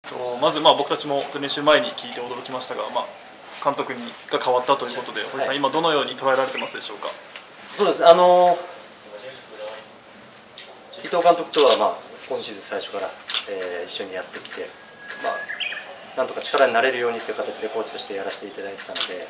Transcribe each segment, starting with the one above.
まず僕たちも練習前に聞いて驚きましたが、監督が変わったということで、堀さん、今どのように捉えられてますでしょうか。 そうですね、伊藤監督とは今シーズン最初から、一緒にやってきて、なんとか力になれるようにという形でコーチとしてやらせていただいてたので、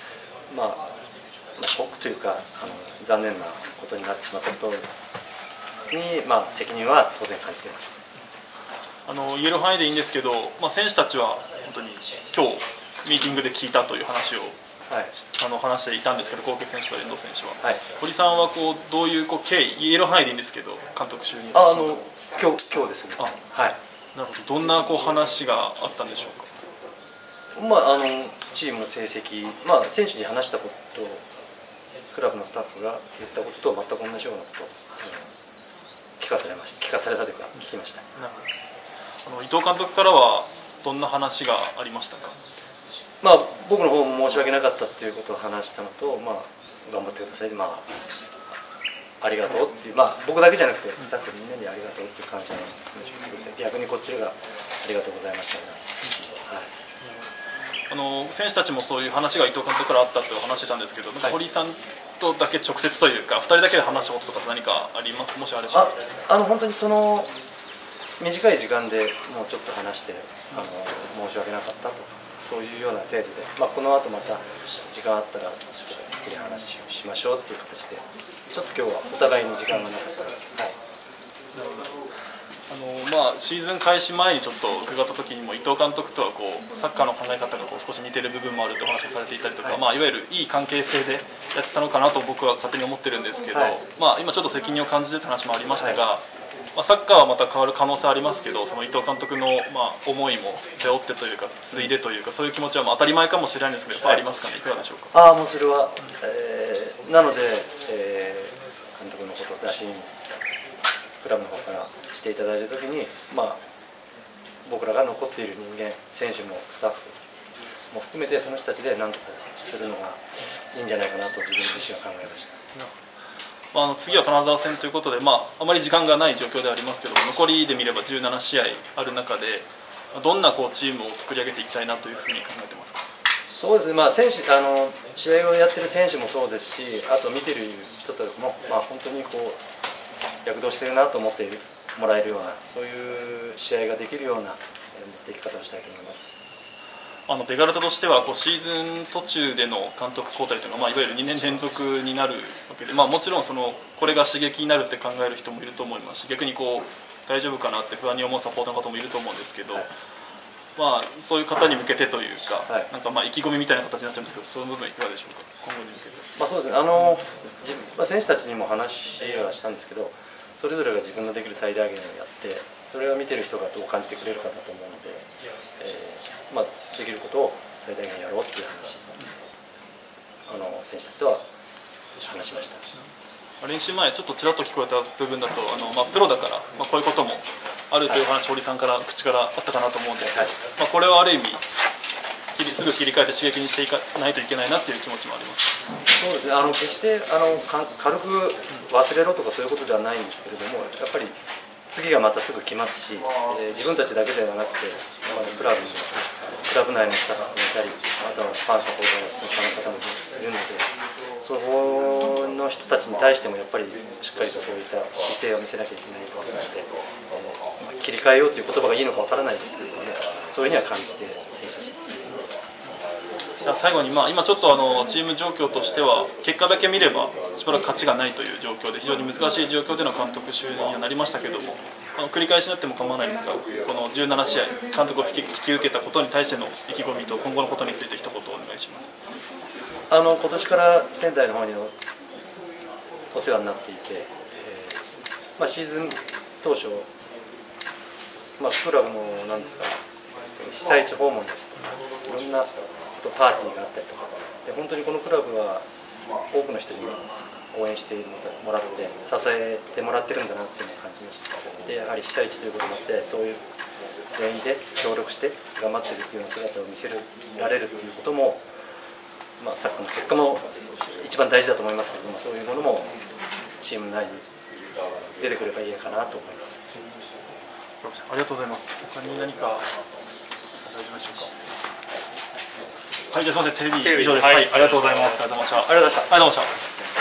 ショックというか残念なことになってしまったことに、責任は当然感じています。 言える範囲でいいんですけど、選手たちは本当に今日ミーティングで聞いたという話を、話していたんですけど、小池選手と遠藤選手は、堀さんはどういう経緯、言える範囲でいいんですけど、監督就任今日ですね。 なるほど。どんな話があったんでしょうか。 チームの成績、選手に話したことと、クラブのスタッフが言ったことと全く同じようなことを聞かされたというか、聞きました。 伊藤監督からはどんな話がありましたか。 僕の方も申し訳なかったということを話したのと、頑張ってください、ありがとうっていう、僕だけじゃなくてスタッフみんなにありがとうっていう感謝の気持ちを送って、逆にこっちがありがとうございましたね。 選手たちもそういう話が伊藤監督からあったと話してたんですけど、堀さんとだけ直接というか、2人だけで話したこととか何かあります、もしあれば。 本当にその短い時間でもうちょっと話して、申し訳なかったとか、そういうような程度で、この後また時間あったら、ちょっとゆっくり話をしましょうっていう形で、ちょっと今日はお互いに時間がなかったら。 シーズン開始前にちょっと伺った時にも、伊藤監督とはサッカーの考え方が少し似てる部分もあるとお話をされていたりとか、いわゆるいい関係性でやってたのかなと僕は勝手に思ってるんですけど、今ちょっと責任を感じてって話もありましたが、サッカーはまた変わる可能性ありますけど、その伊藤監督の思いも背負ってというか、継いでというか、そういう気持ちは当たり前かもしれないんですけど、やっぱりありますかね、いかがでしょうか。 もうそれは、なので、監督のことを打診、クラブの方からしていただいたときに、僕らが残っている人間、選手もスタッフも含めて、その人たちで何とかするのがいいんじゃないかなと自分自身は考えました。 次は金沢戦ということで、あまり時間がない状況ではありますけど、残りで見れば17試合ある中で、どんなチームを作り上げていきたいなというふうに考えてますか。 そうですね、試合をやってる選手もそうですし、あと見てる人たちも、本当に躍動してるなと思ってもらえるような、そういう試合ができるような持っていき方をしたいと思います。 ベガルタとしてはシーズン途中での監督交代というのは、いわゆる2年連続になるわけで、もちろんこれが刺激になるって考える人もいると思いますし、逆に大丈夫かなって不安に思うサポーターの方もいると思うんですけど、そういう方に向けてというか、なんか意気込みみたいな形になっちゃうんですけど、その部分いかがでしょうか、今後に向けて。 そうですね、選手たちにも話はしたんですけど、それぞれが自分のできる最大限をやって、それを見てる人がどう感じてくれるかだと思うので、できることを最大限やろうっていう話、選手たちとは話しました。 練習前、ちょっとちらっと聞こえた部分だと、プロだから、こういうこともあるという話、堀さんから口からあったかなと思うんで、これはある意味、すぐ切り替えて刺激にしていかないといけないなという気持ちもあります。 そうですね、決して軽く忘れろとかそういうことではないんですけれども、やっぱり次がまたすぐ来ますし、自分たちだけではなくて、クラブ内のスタッフもいたり、あとはファンサポーターのスポンサーの方もいるので、そこの人たちに対してもやっぱりしっかりとそういった姿勢を見せなきゃいけないと思うので、切り替えようという言葉がいいのかわからないですけれどもね、そういうふうには感じて選手たちに伝えています。 最後に、今ちょっとチーム状況としては結果だけ見ればしばらく勝ちがないという状況で非常に難しい状況での監督就任にはなりましたけども、繰り返しになっても構わないですが、この17試合監督を引き受けたことに対しての意気込みと今後のことについて一言お願いします。 今年から仙台の方にお世話になっていて、シーズン当初、クラブの何ですか、被災地訪問ですとか、いろんなパーティーがあったりとかで、本当にこのクラブは多くの人に応援してもらって支えてもらってるんだなっていうのを感じました。でやはり被災地ということもあって、そういう全員で協力して頑張ってるっていう姿を見せられるっていうことも、サッカーの結果も一番大事だと思いますけれども、そういうものもチーム内に出てくればいいかなと思います。 ありがとうございます。他に何かはい、じゃあすみません、テレビテレビ以上です。 はいはい、ありがとうございます。ありがとうございました。 ありがとうございました。 ありがとうございました。